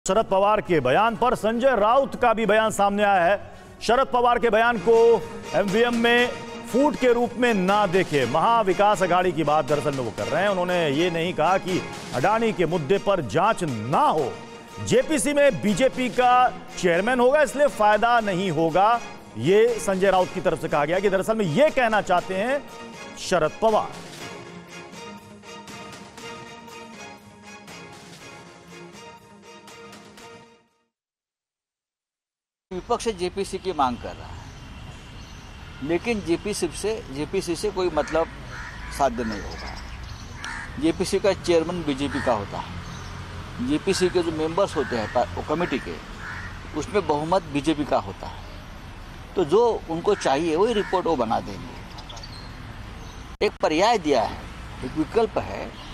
शरद पवार के बयान पर संजय राउत का भी बयान सामने आया है। शरद पवार के बयान को एमवीएम में फूट के रूप में ना देखे, महाविकास अघाड़ी की बात दरअसल में वो कर रहे हैं। उन्होंने ये नहीं कहा कि अडानी के मुद्दे पर जांच ना हो, जेपीसी में बीजेपी का चेयरमैन होगा इसलिए फायदा नहीं होगा। ये संजय राउत की तरफ से कहा गया कि दरअसल में ये कहना चाहते हैं शरद पवार। विपक्ष जेपीसी की मांग कर रहा है, लेकिन जेपीसी से कोई मतलब साध्य नहीं होगा। जेपीसी का चेयरमैन बीजेपी का होता है, जेपीसी के जो मेंबर्स होते हैं वो कमेटी के, उसमें बहुमत बीजेपी का होता है। तो जो उनको चाहिए वही रिपोर्ट वो बना देंगे। एक पर्याय दिया है, एक विकल्प है